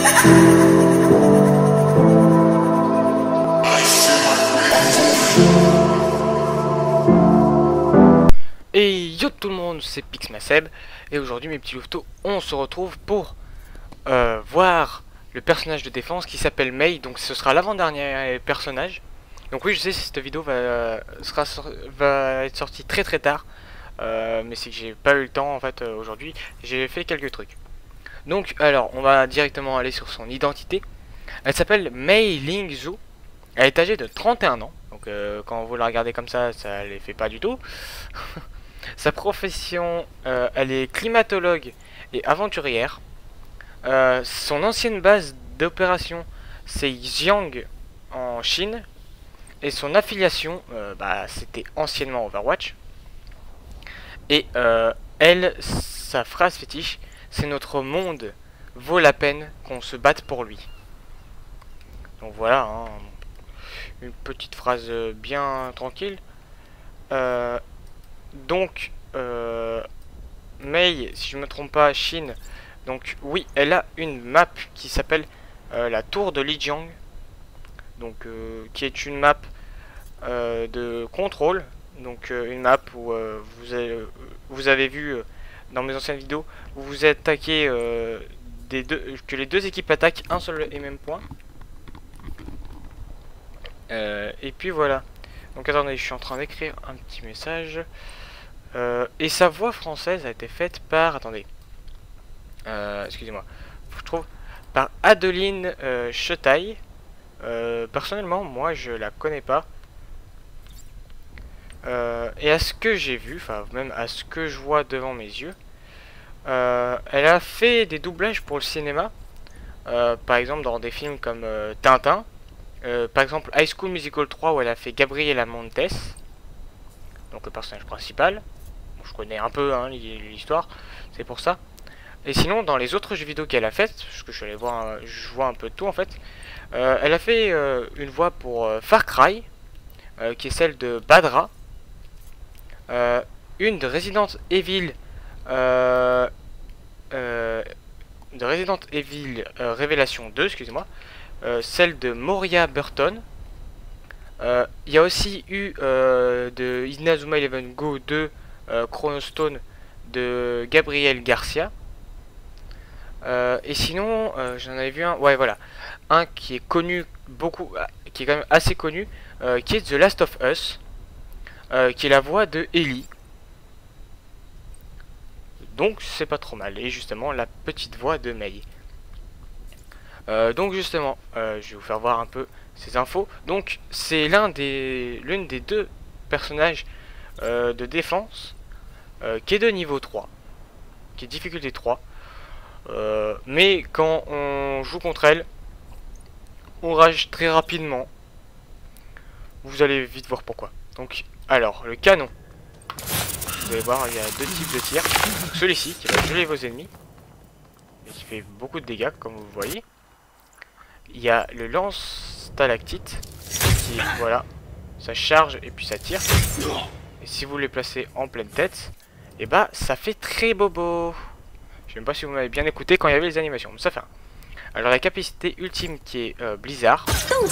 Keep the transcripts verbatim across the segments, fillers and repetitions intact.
Et yo tout le monde, c'est Pixmaseb et aujourd'hui mes petits louveteaux, on se retrouve pour euh, voir le personnage de défense qui s'appelle Mei. Donc ce sera l'avant-dernier personnage. Donc oui, je sais, cette vidéo va, sera, va être sortie très très tard, euh, mais c'est que j'ai pas eu le temps en fait euh, aujourd'hui. J'ai fait quelques trucs. Donc alors, on va directement aller sur son identité. Elle s'appelle Mei Ling Zhu. Elle est âgée de trente et un ans. Donc euh, quand vous la regardez comme ça, ça les fait pas du tout. Sa profession, euh, elle est climatologue et aventurière. Euh, son ancienne base d'opération, c'est Xiang en Chine. Et son affiliation, euh, bah, c'était anciennement Overwatch. Et euh, elle, sa phrase fétiche, c'est notre monde vaut la peine qu'on se batte pour lui. Donc voilà, hein, une petite phrase bien tranquille. Euh, donc, euh, Mei, si je me trompe pas, Chine. Donc oui, elle a une map qui s'appelle euh, la tour de Lijiang. Donc euh, qui est une map euh, de contrôle. Donc euh, une map où euh, vous, avez, euh, vous avez vu euh, dans mes anciennes vidéos où vous attaquez euh, des deux, que les deux équipes attaquent un seul et même point. Euh, et puis voilà. Donc attendez, je suis en train d'écrire un petit message. Euh, et sa voix française a été faite par... Attendez. Euh, Excusez-moi. Je trouve... Par Adeline euh, Chetaille. Euh, personnellement, moi, je la connais pas. Euh, et à ce que j'ai vu, enfin, même à ce que je vois devant mes yeux, euh, elle a fait des doublages pour le cinéma. Euh, par exemple, dans des films comme euh, Tintin. Euh, par exemple, High School Musical trois, où elle a fait Gabriela Montes. Donc le personnage principal. Je connais un peu hein, l'histoire, c'est pour ça. Et sinon, dans les autres jeux vidéo qu'elle a fait, parce que je suis allé voir, je vois un peu de tout en fait, euh, elle a fait euh, une voix pour euh, Far Cry, euh, qui est celle de Badra, euh, une de Resident Evil, euh, euh, de Resident Evil euh, Révélation deux, excusez-moi, euh, celle de Moria Burton. Il euh, y a aussi eu euh, de Inazuma Eleven Go deux. Euh, Chronostone de Gabriel Garcia. Euh, et sinon, euh, j'en avais vu un, ouais voilà, un qui est connu beaucoup, qui est quand même assez connu, euh, qui est The Last of Us, euh, qui est la voix de Ellie. Donc c'est pas trop mal. Et justement la petite voix de Mei. Euh, donc justement, euh, je vais vous faire voir un peu ces infos. Donc c'est l'un des, l'une des deux personnages Euh, de défense euh, qui est de niveau trois, qui est difficulté trois, euh, mais quand on joue contre elle, on rage très rapidement. Vous allez vite voir pourquoi. Donc, alors, le canon, vous allez voir, il y a deux types de tirs. Celui-ci qui va geler vos ennemis et qui fait beaucoup de dégâts, comme vous voyez. Il y a le lance stalactite qui, voilà, ça charge et puis ça tire. Et si vous les placez en pleine tête, et bah ça fait très bobo. Je sais même pas si vous m'avez bien écouté quand il y avait les animations, mais ça fait un. Alors la capacité ultime qui est euh, Blizzard.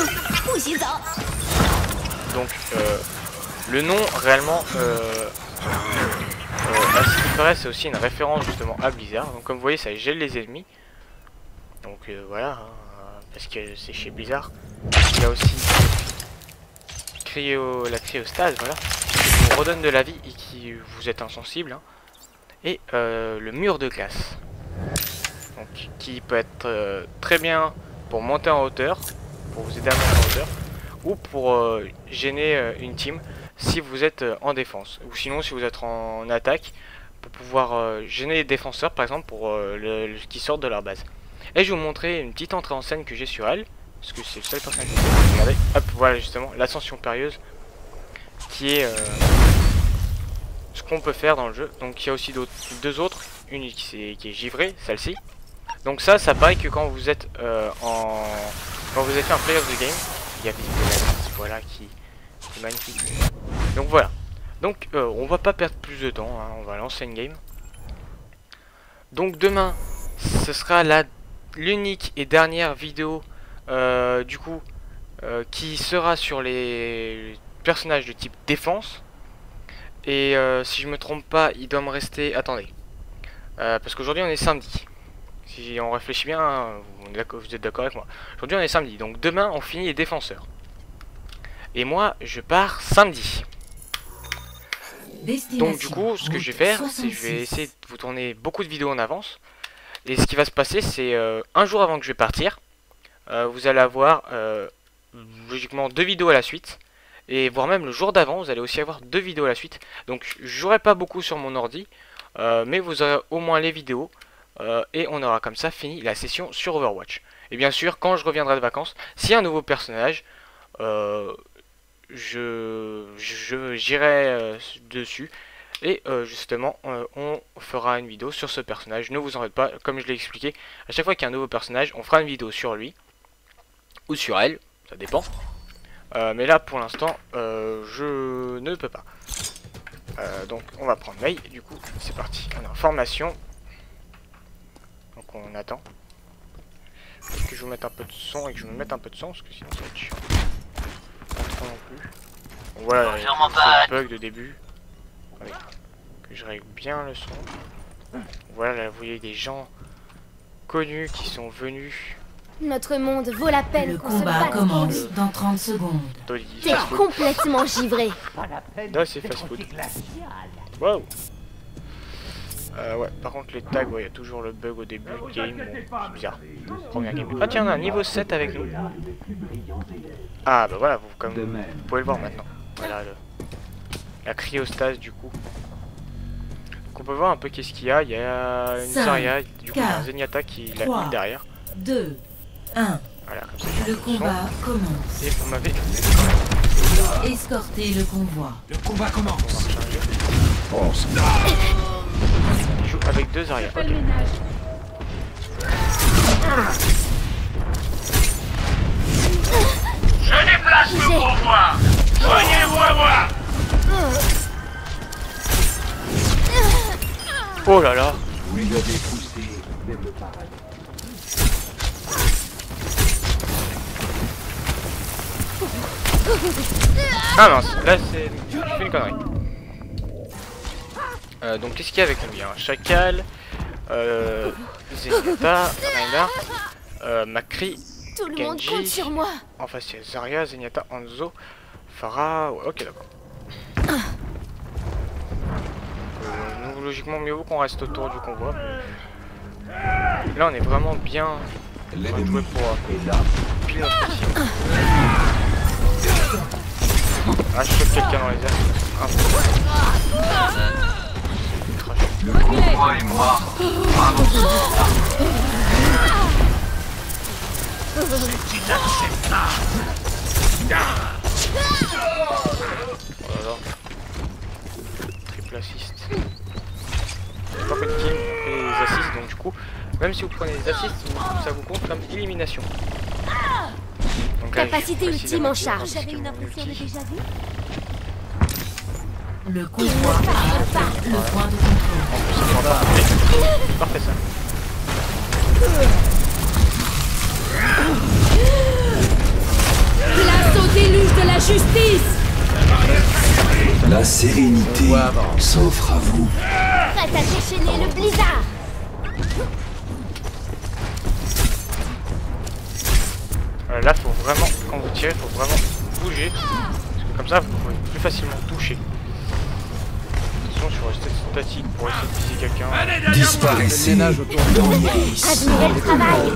Donc euh, le nom réellement, euh, euh, à ce qui paraît, c'est aussi une référence justement à Blizzard. Donc comme vous voyez, ça gèle les ennemis. Donc euh, voilà, hein, parce que c'est chez Blizzard. Il y a aussi cryo, la cryostase, voilà. Qui vous redonne de la vie et qui vous êtes insensible. Hein. Et euh, le mur de glace. Donc, qui peut être euh, très bien pour monter en hauteur, pour vous aider à monter en hauteur, ou pour euh, gêner euh, une team si vous êtes euh, en défense. Ou sinon si vous êtes en, en attaque, pour pouvoir euh, gêner les défenseurs par exemple pour euh, le, le, qui sortent de leur base. Et je vais vous montrer une petite entrée en scène que j'ai sur elle, parce que c'est le seul personnage que j'ai. Regardez, hop, voilà justement l'ascension périlleuse, qui est euh, ce qu'on peut faire dans le jeu. Donc il y a aussi deux autres, une qui est, qui est givrée, celle-ci. Donc ça, ça paraît que quand vous êtes euh, en, quand vous avez fait un play of the game, il y a des voilà qui, qui est magnifique. Donc voilà. Donc euh, on va pas perdre plus de temps, hein, on va lancer une game. Donc demain, ce sera la l'unique et dernière vidéo euh, du coup euh, qui sera sur les personnages de type défense. Et euh, si je me trompe pas, il doit me rester... Attendez. Euh, parce qu'aujourd'hui on est samedi. Si on réfléchit bien, vous êtes d'accord avec moi. Aujourd'hui on est samedi, donc demain on finit les défenseurs. Et moi je pars samedi. Donc du coup ce que je vais faire, c'est que je vais essayer de vous tourner beaucoup de vidéos en avance. Et ce qui va se passer, c'est euh, un jour avant que je vais partir, euh, vous allez avoir euh, logiquement deux vidéos à la suite. Et voire même le jour d'avant, vous allez aussi avoir deux vidéos à la suite. Donc je jouerai pas beaucoup sur mon ordi, euh, mais vous aurez au moins les vidéos. Euh, et on aura comme ça fini la session sur Overwatch. Et bien sûr, quand je reviendrai de vacances, s'il y a un nouveau personnage, euh, je j'irai euh, dessus. Et euh, justement, euh, on fera une vidéo sur ce personnage. Ne vous en faites pas, comme je l'ai expliqué, à chaque fois qu'il y a un nouveau personnage, on fera une vidéo sur lui. Ou sur elle, ça dépend. Euh, mais là, pour l'instant, euh, je ne peux pas. Euh, donc, on va prendre Mei. Du coup, c'est parti. On est en formation. Donc, on attend. Est-ce que je vous mette un peu de son et que je me mette un peu de son parce que sinon, ça va être chiant. Pas trop non plus. Donc, voilà, c'est le bug de début. Attendez, que je règle bien le son. Voilà, là, vous voyez des gens connus qui sont venus. Notre monde vaut la peine. Le qu'on se combat batte commence pour lui. dans trente secondes. Dolly, T'es complètement givré. non, c'est fast food. Wow. Euh, ouais, par contre, les tags, il ouais, y a toujours le bug au début du game. Bon, c'est bizarre. Première game. Ah, tiens, on a un niveau sept avec nous. Ah, bah voilà, vous, comme vous, vous pouvez le voir maintenant. Voilà, le, la cryostase, du coup. Donc, on peut voir un peu qu'est-ce qu'il y a. Il y a une Zarya, du coup, il y a un Zenyatta qui l'a mis derrière. deux, un. Voilà, comme ça. Le combat commence. Et vous m'avez. Escortez le convoi. Le combat commence. Il joue avec deux Zarya. Okay. Je déplace le convoi. Joignez-vous à moi. Oh là là. Vous lui avez poussé même le paradis. Ah mince, là c'est... j'ai fait une connerie. Euh, donc qu'est-ce qu'il y a avec nous? Il y a un Chacal, euh, Zenyatta, Reinhardt, euh, Macri, Tout le monde Genji. compte sur moi. En face il y a Zarya, Zenyatta, Hanzo, Pharah... Ouais, ok d'accord. Euh, nous, logiquement mieux vaut qu'on reste autour du convoi. Là on est vraiment bien... On va jouer pour euh, pile notre team. Ah, je chope quelqu'un dans les airs. Un peu. Le convoi est mort. C'est inacceptable. Oh là là. Triple assist. J'ai pas fait de kill, on fait les assists, donc du coup, même si vous prenez les assists, ça vous compte comme élimination. Donc, là, Capacité ultime en charge. J'avais une impression de déjà vu. Le convoi a atteint le point de contrôle. En plus, c'est parfait. Parfait ça. Place au déluge de la justice. La sérénité s'offre à vous. Prête à déchaîner le blizzard. Euh, là, faut vraiment, quand vous tirez, faut vraiment bouger. Parce que comme ça, vous pouvez plus facilement toucher. Attention, sur rester statique pour essayer de viser quelqu'un. Disparaissez dans l'iris. Admirez le travail.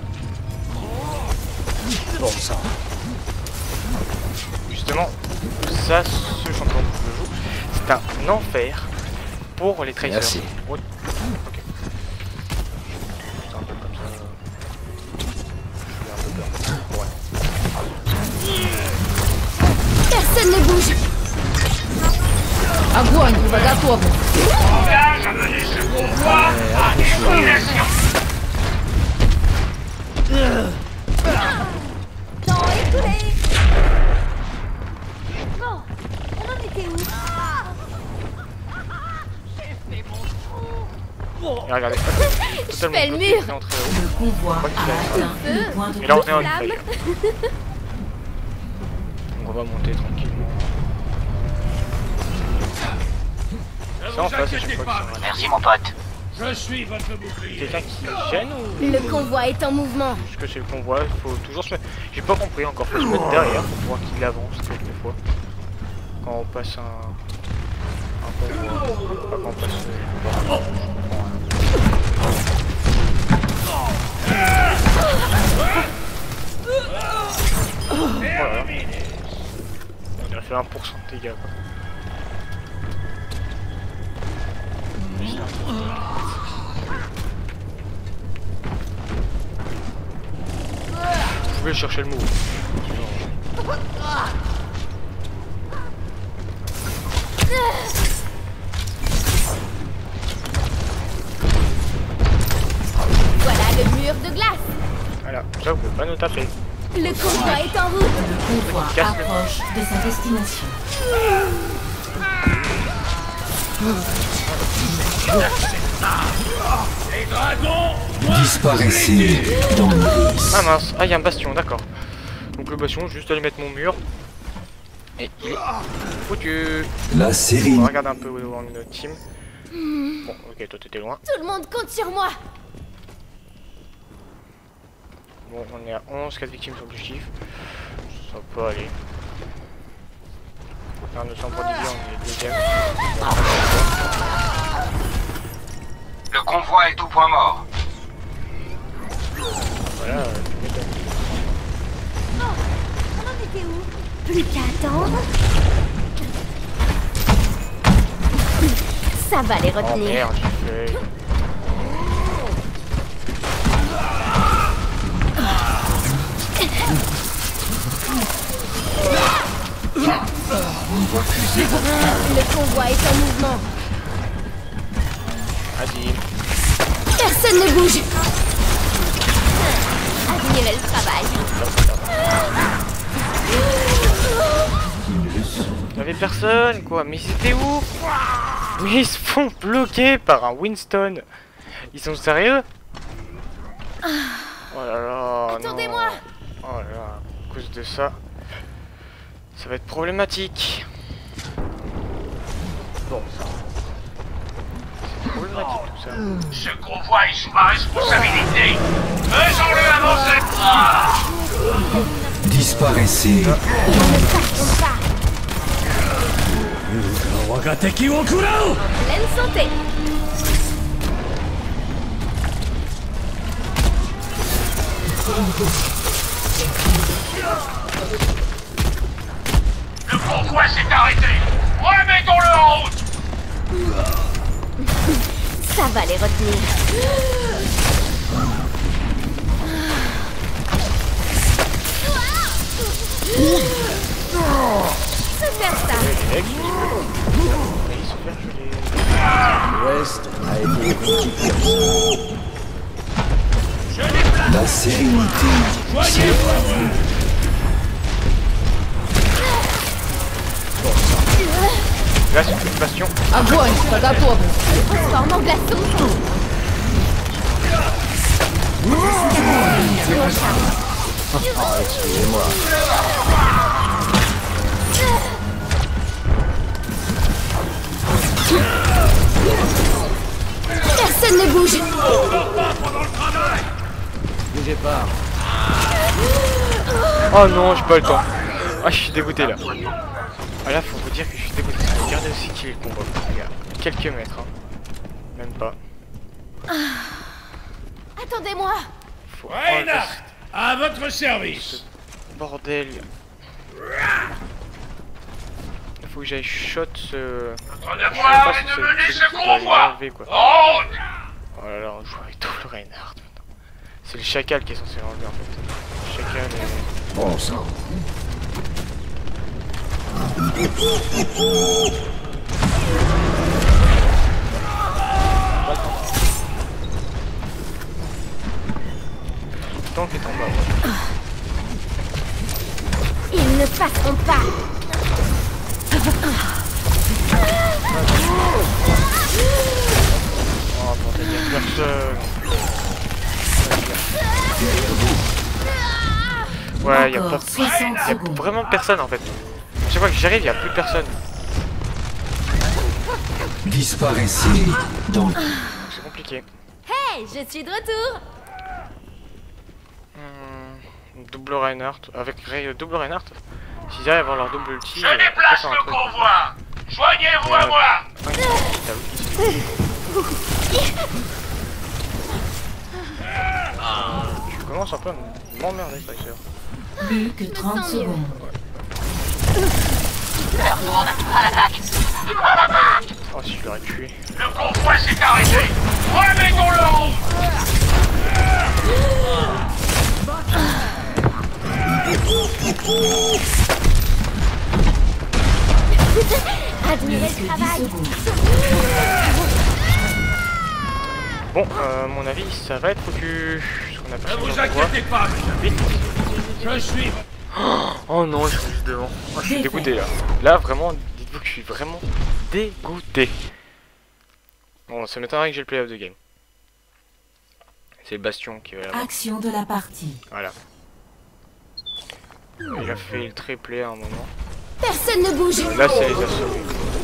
Bon, ça. Justement, ça, ce champion que je joue, c'est un enfer pour les tracers. Merci. Ok. C'est un peu comme ça. Je suis un peu peur. Ouais. Personne ne bouge. Огонь, вы готовы. Engage à mener ce convoi à destination. Temps écoulé. Bon, on en était où? Et regardez, Je fais le mur. Le convoi Quoi qu'il a a- atteint le point de Et là on est en contrôle. une d'ailleurs. Donc on va monter tranquillement. Ne Ça en vous face à chaque inquiétez fois pas, qu'ils sont là. Merci mon pote. je suis votre bouclier. Quelqu'un qui gêne ou Le convoi est en mouvement. juste que c'est le convoi, il faut toujours se mettre... J'ai pas compris encore, faut se mettre derrière pour voir qu'il avance quelquefois. Quand on passe un... un convoi, pas quand on passe... euh, Oh là là. On a fait un pour cent de dégâts quoi. Je vais chercher le mot. Voilà le mur de glace. Voilà, ça vous pouvez pas nous taper. Le convoi est en route. Le convoi Casse le- approche de sa destination. Les dragons, Disparaissez dans l'iris. Ah mince, ah il y a un bastion, d'accord. Donc le bastion, juste aller mettre mon mur. Et il est foutu. La On série. va regarder un peu où est notre team. Bon, ok, toi t'étais loin. Tout le monde compte sur moi. Bon, on est à onze, quatre victimes sur l'objectif. Ça peut aller. Un neuf cents pour diviser, on est deuxième. Le convoi est au point mort. Voilà, euh, tu m'étonnes. On en était où? Plus qu'à attendre. Ça va les Oh retenir. merde, j'ai fait. Le convoi est en mouvement. Vas-y. Personne ne bouge. Admirez le travail. Y'avait personne quoi, mais c'était où? Mais ils se font bloquer par un Winston. Ils sont sérieux? Oh là là. Attendez-moi. non. Oh là là, à cause de ça, ça va être problématique. Bon, ça. C'est problématique tout ça. ce convoi est sous ma responsabilité. Faisons-le avancer. Ah, Disparaissez. Comme ça. Pleine santé. le convoi s'est arrêté. Remettons-le en route. Ça va les retenir. Se faire ça. Les mecs, ils ils se font geler. L'Ouest a été conquis. Je déplace. La sérénité. Soignez-vous. Là, c'est une bastion. Огонь, когда готовы. Transforme en glaçon. Personne ne bouge. Bougez pas. Oh non, j'ai pas le temps. Ah, je suis dégoûté là. Ah là, faut vous dire que je suis dégoûté. Regardez aussi qui est le combat. Il y a quelques mètres. Hein. Même pas. Attendez-moi. Faut enlever Reinhardt, à votre service. ce bordel. Il faut que j'aille shot ce. Notre Je sais devoir pas est si de c'est- mener c'est ce lui qui doit convoi. l'enlever, quoi. En route. Oh là là, on joue avec tout le Reinhardt maintenant. C'est le chacal qui est censé l'enlever en fait. Le chacal est. Bon sang. Le tank est en bas. Ils ne passeront pas. Oh bordel, y'a personne. Ouais, y a pas... Encore soixante y a secondes. vraiment personne en fait. Chaque fois que j'arrive, y a plus personne. Disparaissez dans le... C'est compliqué. Hey, je suis de retour. Hmm, double Reinhardt. Avec Ray, double Reinhardt. S'ils arrivent à avoir leur double ulti, Je on peut déplace faire un le truc. convoi. Joignez-vous à moi. Je commence un peu à m'emmerder, Striker. Plus que trente sens mieux. secondes. Oh, si je l'aurais tué. Le convoi s'est arrêté. Remettons-le en route. Admirez Plus le que dix travail. secondes. Bon, euh, à mon avis, ça va être foutu. Ce qu'on a Ne pas vous sur le convoi. inquiétez pas, mes amis. Vite. Je suis... Oh non, je suis juste devant. Oh, je suis dégoûté là. Là, vraiment, dites-vous que je suis vraiment dégoûté. Bon, ça m'étonnerait que j'ai le play of the game. C'est Bastion qui va l'avoir. Action de la partie. Voilà. Il a fait le triplé à un moment. Personne ne bouge. Là, c'est les assauts.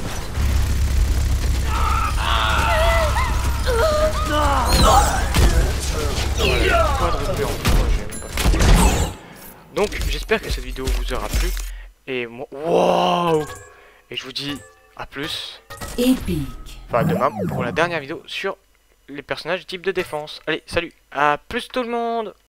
Quadruplé en plus, moi, j'ai même pas fait. Donc, j'espère que cette vidéo vous aura plu. Et moi, waouh! Et je vous dis à plus. Épique. Enfin, demain pour la dernière vidéo sur les personnages type de défense. Allez, salut! À plus tout le monde!